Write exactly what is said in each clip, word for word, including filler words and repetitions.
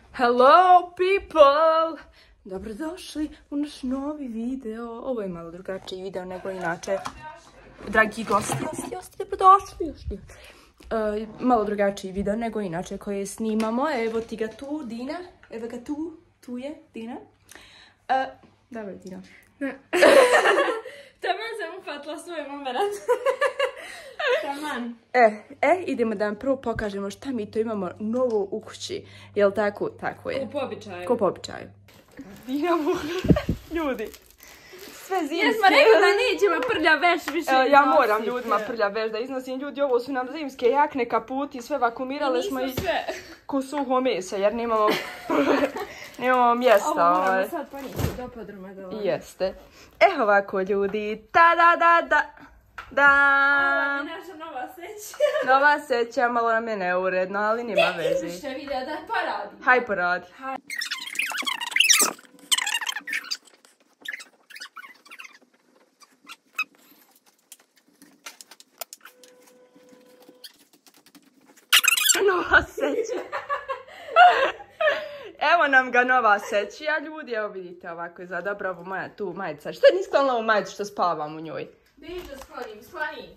Hello people! Dobrodošli u naš novi video. Ovo je malo drugačiji video nego inače. Dragi gosti, gosti, gosti, dobrodošli. Uh, malo drugačiji video nego inače koje snimamo. Evo ti ga tu, Dina. Evo ga tu, tu je, Dina. Uh, dobro, Dina. Taman sam ufatila svoj moment. Taman. E, e, idemo da vam prvo pokažemo šta mi to imamo novo u kući. Jel tako? Tako je. Ko po običaju. Ko po običaju. Dina, ljudi. Sve zimske. Jesmo rekli da nećemo prlja veš više. E, ja moram ljudima prlja veš da iznosim. Ljudi, ovo su nam zimske jakne, kaputi, sve vakumirale smo i sve. Ko suho mesa, jer nemamo, nemamo mjesta. Ovo moramo sad ponijeti do podruma da ovo. Jeste. E, ovako, ljudi. Ta da da da. Da. Ovo je naša nova seća. Nova seća, malo nam je neuredno, ali nema veze. Izvište video da poradi. Haj poradi. Haj. Nova seća. Evo nam ga nova seća, ljudi, evo vidite ovako izgleda dobro ovo moja tu majica. Što je nisklala ovu majicu što spavam u njoj? Biđo sklonim, skloni.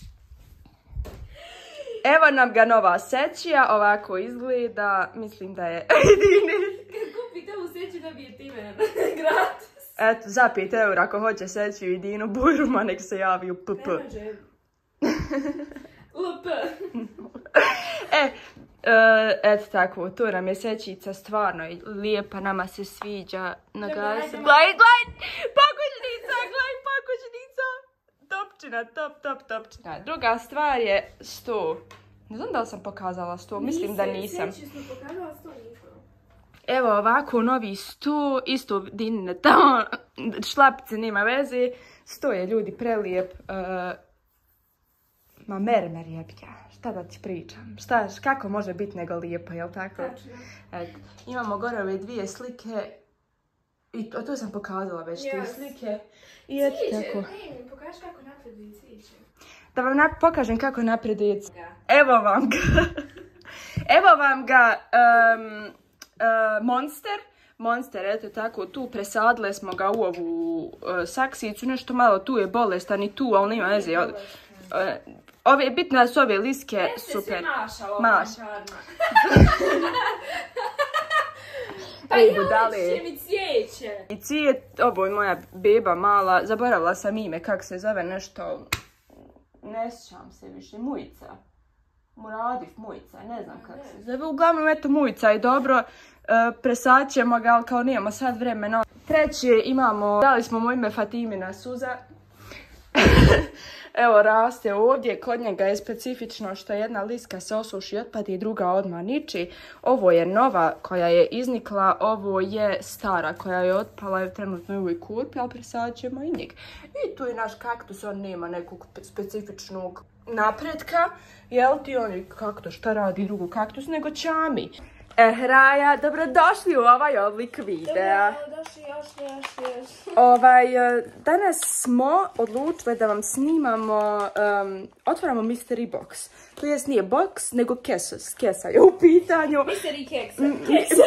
Evo nam ga nova seća, ovako izgleda, mislim da je... Dini. Kad kupite ovu seću dobijete ime gratis. Eto, za pet eura ako hoće seću i Dinu Bujruma, nek se javi u P P. Ne može. L P. E, Uh, eto tako, to nam je sećica stvarno lijepa, nama se sviđa. Gledaj, gledaj, pakućnica, gledaj, pakućnica. Topčina, top, top, topčina. Druga stvar je sto. Ne znam da li sam pokazala sto, mislim da nisam. Seću smo pokazala sto nisam. Evo ovako, novi sto, isto Dinine tamo, šlapice nema veze. Sto je, ljudi, prelijep. Uh, ma mermer jebja. Šta da ti pričam? Šta, kako može biti nego lijepo, jel tako? Tačno. Eto, imamo gore ove dvije slike. I to, to sam pokazala već, yes. Te slike. I eto tako. Ne, pokaži kako napreduje cvijeće. Da vam nap pokažem kako napreduje cvijeće. Evo vam ga. Evo vam ga um, uh, Monster. Monster, eto tako, tu presadile smo ga u ovu uh, saksicu. Nešto malo tu je bolestan i tu, ali nema veze. Uh, Ove, bitno da su ove liske Jeste super. Jeste si Maša, Maša. Pa Ej, ja budale. će mi cvijeće. I cvijet, ovo je moja beba mala, zaboravila sam ime, kako se zove nešto, ne sjećam se više, Mujica. Muradif, Mujica, ne znam kako se zove. Uglavnom, eto, Mujica je dobro, e, presaćemo ga, ali kao nijemo sad vremena. Treće imamo, dali smo mu ime Fatimina Suza. Evo, raste ovdje, kod njega je specifično što jedna liska se osuši i otpadi i druga odmah niči. Ovo je nova koja je iznikla, ovo je stara koja je otpala, je trenutno u ovoj kurpi, ali presađemo i njeg. I tu je naš kaktus, on nema nekog specifičnog napretka, jel ti on je kaktus, šta radi drugu kaktus nego čami. Eh, Raja, dobrodošli u ovaj oblik videa. Dobrodošli, još, još, još. Ovaj, danas smo odlučili da vam snimamo, um, otvaramo mystery box. To jest nije box, nego kesa, kesa je u pitanju. Mystery keksa, keksa.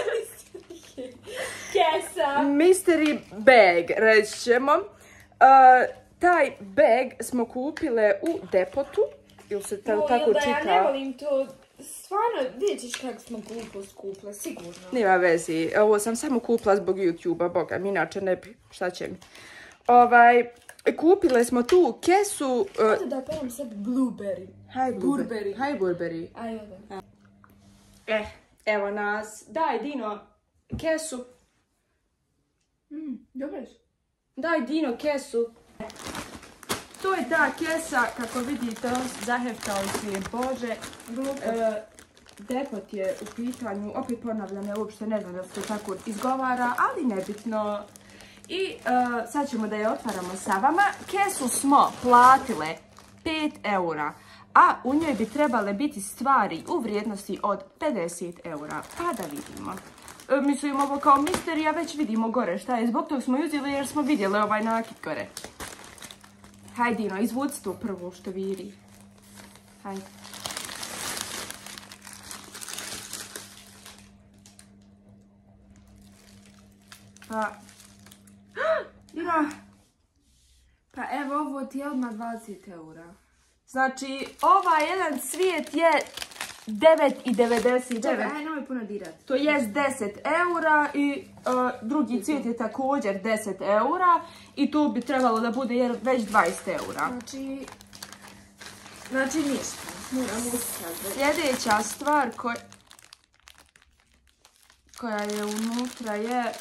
Kesa. Mystery bag, reći ćemo. Uh, taj bag smo kupile u Depotu, ili se to tako čita? Ja ne volim to. Stvarno, vidjet ćeš kako smo glupo skupile, sigurno. Nema vezi, ovo sam samo kupila zbog YouTube-a, boga mi, inače ne bi, šta će mi. Ovaj, kupile smo tu kesu... Hajde da peram sebi blueberry. Haj Burberry. Haj Burberry. Aj, ovdje. Eh, evo nas. Daj, Dino, kesu. Mm, dobro je. Daj, Dino, kesu. To je ta kesa, kako vidite, zaheftao si je, Bože. E, Depot je u pitanju, opet ponavljam, ja uopšte ne znam da se tako izgovara, ali nebitno. I e, sad ćemo da je otvaramo sa vama. Kesu smo platile pet eura, a u njoj bi trebale biti stvari u vrijednosti od pedeset eura. Pa da vidimo. E, mislim, ovo kao misterija, već vidimo gore šta je. Zbog tog smo ju uzeli jer smo vidjeli ovaj nakit gore. Hajde, Dino, izvuci to prvo što viri. Hajde. Pa... Ja. Pa evo, ovo ti je odmah dvadeset eura. Znači, ovaj jedan cvijet je devet devedeset devet. Čekaj, aj, nemoj puno dirati. To je deset eura i uh, drugi cvijet je također deset eura i tu bi trebalo da bude jer već dvadeset eura. Znači, znači ništa. Moram uskazati. Sljedeća stvar koja, koja je unutra je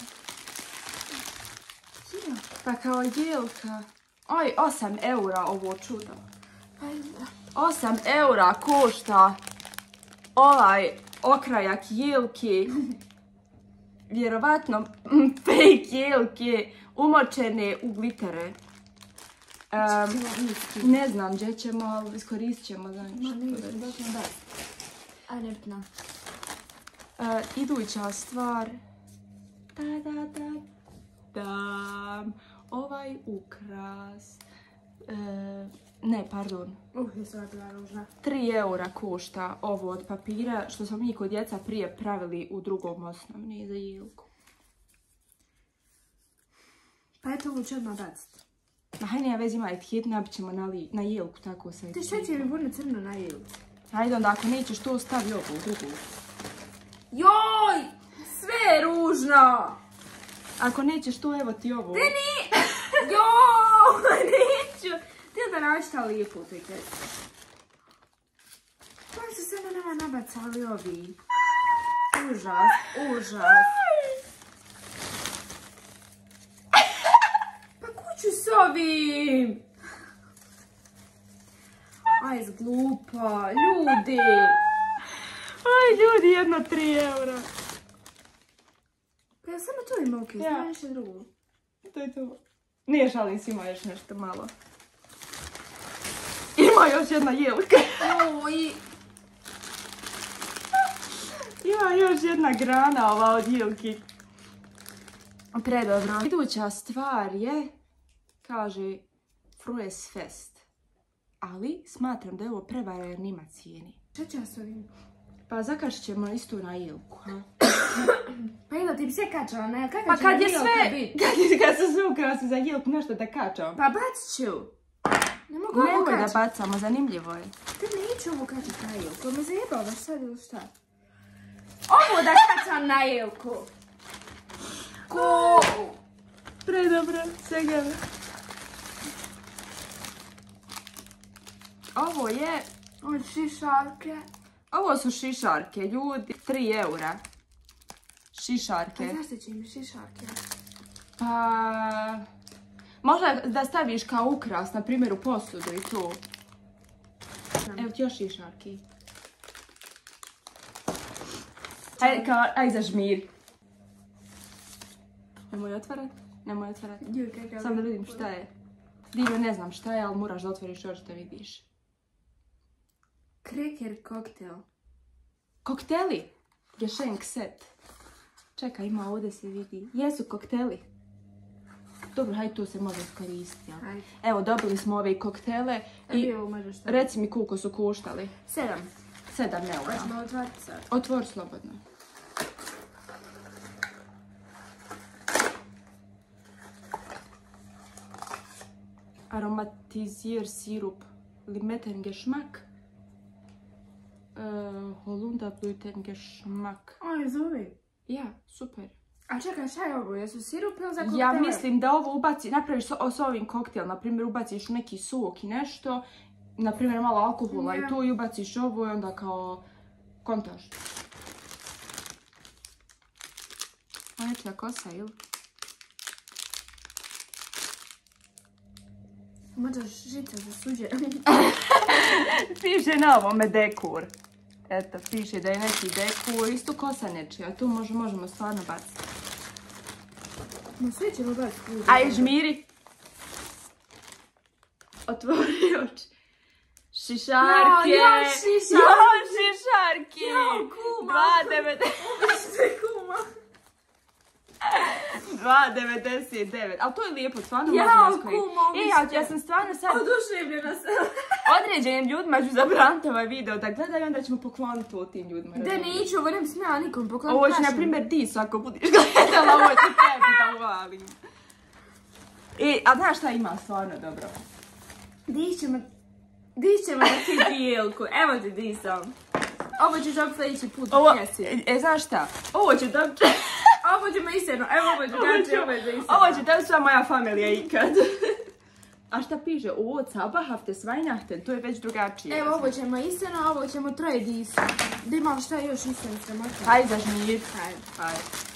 pa kao jelka. Oj, osam eura ovo čudo. osam eura košta ovaj okrajak jelke. Vjerovatno fake jelke umočene u glitere. Um, ne znam gdje ćemo, ali iskoristit ćemo za nešto. A nebitno. Uh, iduća stvar. Da, da, da, da. Ovaj ukras. Uh, ne, pardon. Uh, je sva bila ružna. tri eura košta ovo od papira što smo mi kod djeca prije pravili u drugom osnovni za jelku. Pa eto ovo ću odmah baciti. Ma hajde, ja već ima etiket, nabit ćemo na, li, na jelku tako sa etiketom. Ti šta će mi bude crno na jelku? Hajde onda, ako nećeš to stavi ovu drugu. Joj! Sve je ružno! Ako nećeš to, evo ti ovo. Ti ni... Joj! Neću! Ti da naći ta lijepo u toj kesi. Pa su se na nama nabacali ovi. Užas, užas. Pa kuću s ovim! Aj, zglupa, ljudi! Aj, ljudi, jedno tri eura. Pa ja samo to ima okej, Ja. znam nešto drugo. To je to. Nije šalim, ima još nešto malo. Ima još jedna jelka. Oj! Ima još jedna grana ova od jelki. Predobro. Iduća stvar je, kaže, Frues Fest. Ali smatram da je ovo prevara jer nima cijeni. Šta ću ja s ovim? Pa zakašit ćemo isto na jelku, ha? Pa jedno ti bi sve kačala, ne? Kaka Pa će kad nam je jelka sve, bit? kad, je- kad su sve ukrasi za jelku, nešto da kačam. Pa bacit ću. Ne mogu ovo Nemoj da kačati. bacamo, zanimljivo je. Ti neću ovo kačati na jelku, me zajebavaš sad ili šta? Ovo da kačam na jelku. Ko? Predobro, svega. Ovo je, Od šišarke. ovo su šišarke, ljudi, tri eura. Šišarke. Pa zašto će mi šišarke? Pa... Možda da staviš kao ukras, na primjer u posudu i to. Evo ti još šišarki. Ajde, kao, aj zažmiri. Nemoj otvarat, nemoj otvarat. Joj, kakav. Samo da vidim šta je. Divno, ne znam šta je, ali moraš da otvoriš još da vidiš. Kreker koktel. Kokteli. Geschenk set. Čekaj, ima ovdje se vidi. Jesu kokteli. Dobro, hajde tu se može iskoristiti. jel? Ajde. Evo, dobili smo ove koktele I i evo možeš šta. reci mi koliko su koštali. Sedam. Sedam eura. Hoćemo otvariti sad. Otvori slobodno. Aromatisier sirup. Limettengeschmack. Uh, Holunderblütengeschmack. Aj, zove. Ja, super. A čekaj, šta je ovo? Jesu sirup ili za koktele? Ja mislim da ovo ubaci, napraviš s, s ovim koktel, na primjer ubaciš u neki sok i nešto, na primjer malo alkohola Ja. i tu i ubaciš ovo i onda kao kontaš. Ajde, kosa ili? Možda žica za suđe. Piše na ovome dekur. Eto, piše da je neki dekur, isto kosa nečija, tu možemo, možemo stvarno baciti. Ma sve ćemo baciti. Aj, žmiri. Otvori oči. Šišarke. Ja, ja, šišarke. Ja, šišarke. Ja, kuma. dva devedeset. Što je kuma? dva devedeset devet. Ali to je lijepo, stvarno Ja, možemo iskoristiti. kumo, E, ja, ja sam stvarno sad... Oduševljena sam. određenim ljudima ću zabraniti ovaj video da gledaju, onda ćemo pokloniti to tim ljudima. Da neću, ovo ne bi smjela nikom pokloniti. Ovo će, na primjer, Dis, ako budiš gledala, ovo će tebi da uvalim. I, a znaš šta ima stvarno dobro? Dis ćemo... Dis ćemo na ti dijelku. Evo ti Disom. Ovo ćeš opet sljedeći put u pjesi. E, znaš šta? Ovo će dobiti... Ovo ćemo isjedno. Evo ovo ću gaći, ovo je za isjedno. Ovo će dobiti sva moja familija ikad. A šta piše? Ovo cabahafte svajnahten, to je već drugačije. Evo ovo ćemo isjedno, a ovo ćemo troje Disa. Da imam šta još isjedno sramota. Hajde zažmir. Hajde. Hajde.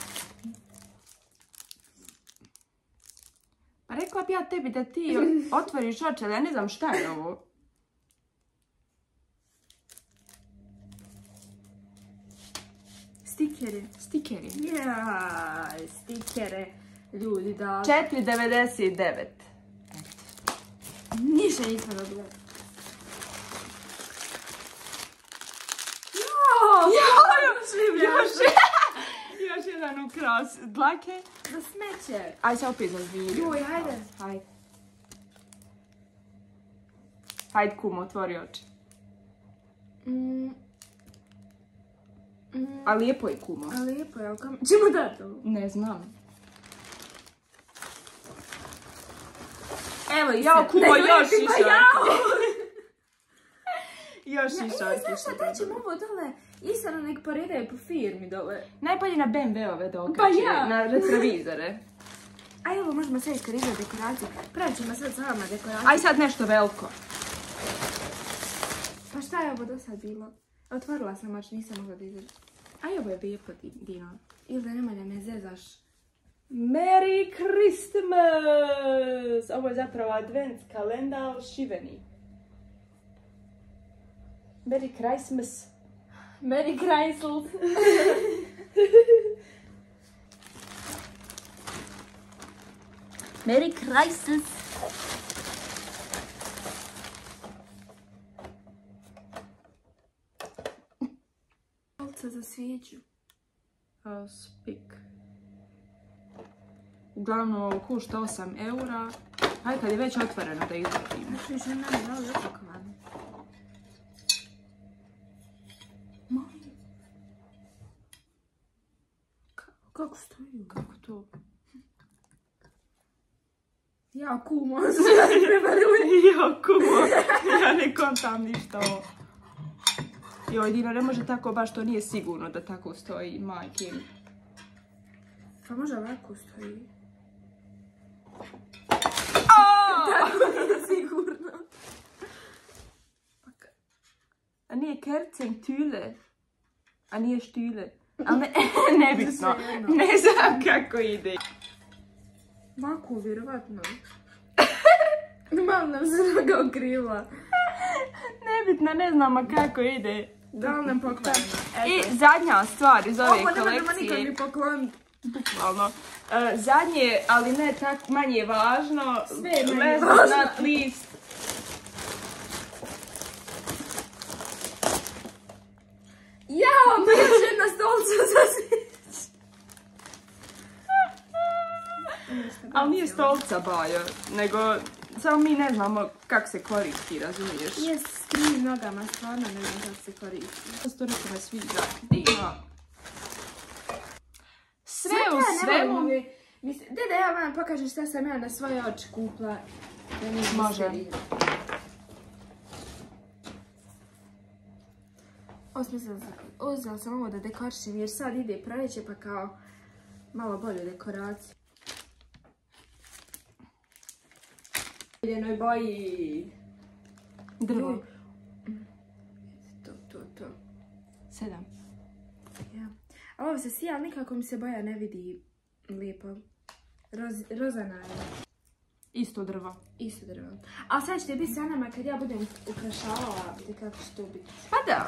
Pa rekla bi ja tebi da ti otvoriš oči, ali ja ne znam šta je ovo. Stikere. Stikeri. Jaj, stikere. Ljudi da... četiri devedeset devet. Ništa nismo dobili. Jao, još, još jedan ukras. Dlake. za smeće. Ajde se opet zažmiri. Joj, hajde. Hajde. Hajde kumo, otvori oči. Mm. Mm. A lijepo je kumo. A lijepo je, ali kam... Čemo dati ovo? Ne znam. Evo i Jao, sve. kumo, Da, još ima, šišarki. jao. Još Ja, šišarki. e, znaš šta, daj ćemo ovo dole, Isano nek poredaju po firmi dole. Najbolje na B M W-ove da okače, Pa ja. na retrovizore. A evo, možemo sve iskorizati dekoraciju. Pravit ćemo sad sama dekoraciju. Aj sad nešto veliko. Pa šta je ovo do sad bilo? Otvorila sam oči, nisam mogla da izađem. Aj ovo je lijepo, Dino. Ili da nemoj da me zezaš. Merry Christmas! Ovo je zapravo advent kalendar šiveni. Merry Christmas. Merry Chrysler. Merry Christmas. Kolca za svijeću. Spik. Uglavnom ovo košta osam eura. Hajde kad je već otvoreno da izgledimo. Znaš više nam je malo zapakovano. Molim. Kako stoji? Kako to? Ja kumo, sve prevarujem. Jo, kumo, ja ne kontam ništa ovo. Joj, Dino, ne može tako, baš to nije sigurno da tako stoji, majke mi. Pa može ovako stoji. Tako nije sigurno. A nije kercen tyle, a nije štyle. Ali ne, nebitno, ne znam kako ide. Ovako, vjerovatno. Malo nam se noga okrila. Nebitno, ne znamo kako ide. Da li nam pokvarimo? I zadnja stvar iz ove Ovo ne kolekcije. možemo nikad mi pokloniti. Bukvalno. Uh, zadnje, ali ne tako manje važno. Sve je manje last važno. but not least. Jao, pa još jedna stolca za svijeću. Ali nije stolca bajo, nego samo mi ne znamo kako se koristi, razumiješ? Jes, s tim nogama, stvarno ne znam kako se koristi. To neko me sviđa. Dima. Sve u svemu. Dede, ja vam pokažem šta sam ja na svoje oči kupla. Da nije Može. misterija. Osmislila sam, uzela sam ovo da dekorišem jer sad ide proljeće pa kao malo bolju dekoraciju. Ljenoj boji. Drvo. To, to, to. Sedam. Ja. A ovo se sija, ali nikako mi se boja ne vidi lijepo. Roz, rozana je. Isto drvo. Isto drvo. A sad ćete biti sa nama kad ja budem ukrašavala, vidite kako će to biti. Pa da.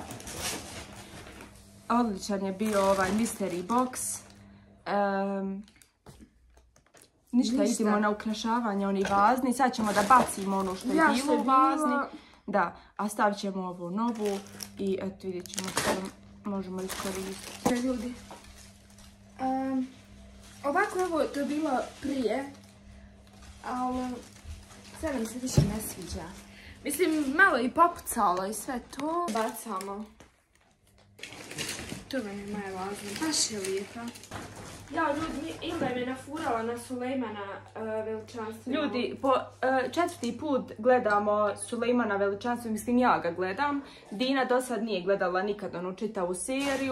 Odličan je bio ovaj mystery box. Um, ništa, Ništa. idemo na ukrašavanje onih vazni. Sad ćemo da bacimo ono što je Ja, bilo što je u vazni. bilo. Da, a stavit ćemo ovu novu i eto vidjet ćemo što možemo iskoristiti. Ljudi. Um, ovako ovo to je bilo prije, ali sada mi se više ne sviđa. Mislim, malo i popucalo i sve to. Bacamo. To vam je moja važna. Baš je lijepa. Ja, ljudi, Ilda me nafurala na Sulejmana uh, veličanstveno. Ljudi, po uh, četvrti put gledamo Sulejmana veličanstveno, mislim ja ga gledam. Dina do sad nije gledala nikad onu čitavu seriju,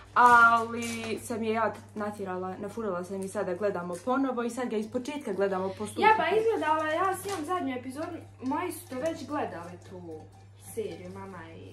ali sam je ja natjerala, nafurala sam i sada gledamo ponovo i sad ga iz početka gledamo po stupku. Ja pa izgledala, ja snimam zadnju epizodu, moji su to već gledali tu seriju, mama i...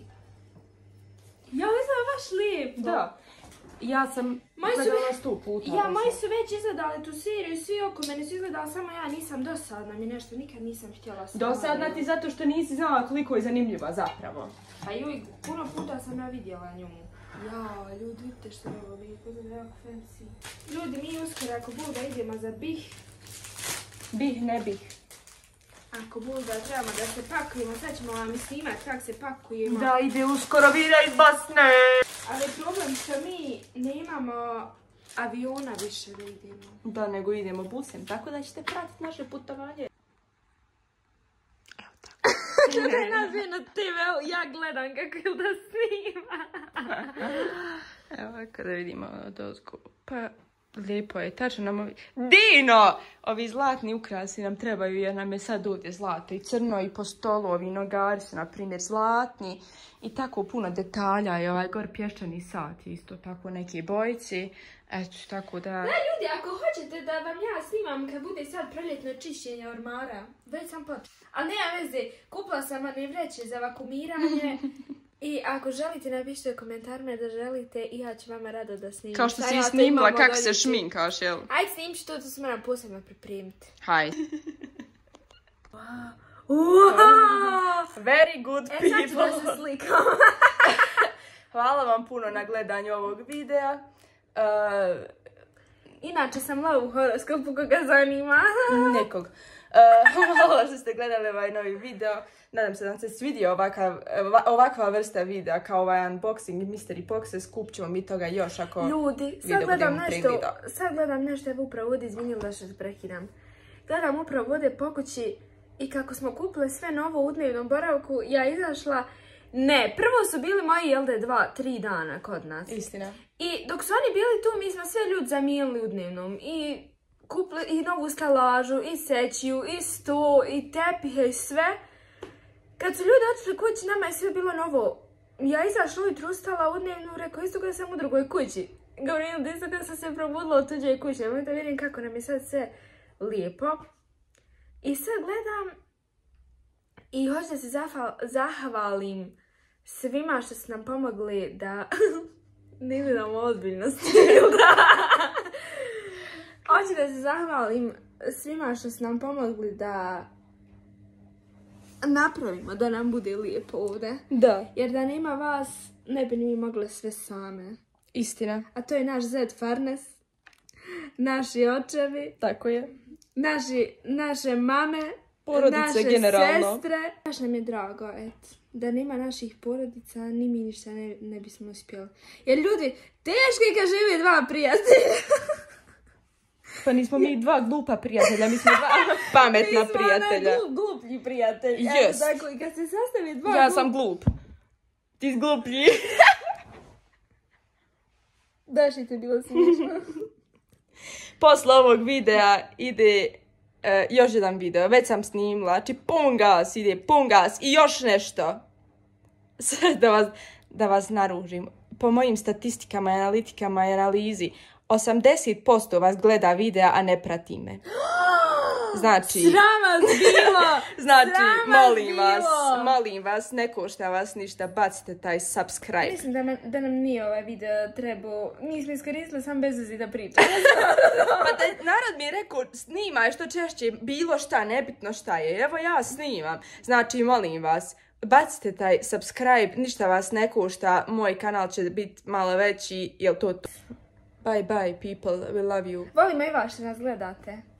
Ja, izgleda baš lijepo. Da. Ja sam gledala sto puta. Ja, moji su već izgledali tu seriju, svi oko mene su izgledali, samo ja nisam dosadna mi nešto, nikad nisam htjela staviti. Dosadna ti zato što nisi znala koliko je zanimljiva zapravo. Pa joj, puno puta sam ja vidjela nju. Ja, ljudi, vidite što je ovo lijepo, izgleda jako fancy. Ljudi, mi uskoro ako Bog da idemo za Bih. Bih, ne bih. Ako Bog da trebamo da se pakujemo, sad ćemo vam snimati kako se pakujemo. Da, ide uskoro vira iz Basne. Ali problem što mi nemamo aviona više da idemo. Da, nego idemo busem, tako da ćete pratiti naše putovanje. Evo tako. Gledaj nas je na te ve, ja gledam kako je da snima. Evo, kada vidimo dozgu. Pa, lijepo je, tačno nam ovi... Dino! Ovi zlatni ukrasi nam trebaju jer nam je sad ovdje zlato i crno i po stolu, ovi nogari su na primjer zlatni i tako puno detalja i ovaj gor pješčani sat isto tako neki bojici. Eto, tako da... Da, ljudi, ako hoćete da vam ja snimam kad bude sad proljetno čišćenje ormara, već sam počela. Ali nema veze, kupila sam one vreće za vakumiranje. I ako želite, napišite u komentarima da želite i ja ću vama rado da snimim. Kao što si i snimila kako se šminkaš, jel? Ajde snimit ću to, to se moram posebno pripremiti. Hajde. Wow. Wow. Very good people. E, sad ću da se slikam. Hvala vam puno na gledanju ovog videa. Uh, Inače sam lova u horoskopu koga zanima. Nekog. Uh, hvala što ste gledali ovaj novi video. Nadam se da vam se svidio ovakav, ovakva vrsta videa kao ovaj unboxing mystery boxes. Kupćemo mi toga još ako ljudi, sad gledam nešto, sad gledam nešto, evo upravo ovdje, izvinjam da što se prekidam. Gledam upravo ovdje po kući i kako smo kupili sve novo u dnevnom boravku, ja izašla, ne, prvo su bili moji, jel da, dva, tri dana kod nas. Istina. I dok su oni bili tu, mi smo sve ljudi zamijenili u dnevnom i kupili i novu stalažu, i sećiju, i sto, i tepihe, i sve. Kad su ljudi otišli kući, nama je sve bilo novo. Ja izašla ujutru, ustala u dnevnu, rekao, isto kada sam u drugoj kući. Govorim, da isto kada sam se probudila u tuđoj kući. Možete da vidim kako nam je sad sve lijepo. I sad gledam i hoću da se zahvalim svima što su nam pomogli da... ne gledamo ozbiljno stilda. Hoću da se zahvalim svima što su nam pomogli da napravimo da nam bude lijepo ovdje. Da. Jer da nema vas, ne bi ni mogle sve same. Istina. A to je naš zet Farnes, naši očevi. Tako je. Naši, naše mame, porodice naše generalno. Sestre. Baš nam je drago, et. Da nema naših porodica, ni mi ništa ne, ne bismo uspjeli. Jer ljudi, teško je kad žive dva prijatelja. Pa nismo mi dva glupa prijatelja, mi smo dva pametna mi smo prijatelja. Mi smo glup, gluplji prijatelji. Yes. Tako, i kad se sastavi dva Ja glup... sam glup. Ti si gluplji. Daš i te bilo smiješno. Posle ovog videa ide uh, još jedan video. Već sam snimila. Znači pun gas ide, pun gas i još nešto. Sve da vas, da vas naružim. Po mojim statistikama, analitikama i analizi, osamdeset posto vas gleda videa, a ne prati me. Znači... Sram vas bilo! Znači, Sram molim vas, bilo! molim vas, ne košta vas ništa, bacite taj subscribe. Mislim da, me, da nam nije ovaj video trebao, mi smo iskoristili sam bez veze da pričam. Pa da, narod mi je rekao, snimaj što češće, bilo šta, nebitno šta je, evo ja snimam. Znači, molim vas, bacite taj subscribe, ništa vas ne košta, moj kanal će biti malo veći, jel to to? Bye bye people, we love you. Volimo i vas što nas gledate.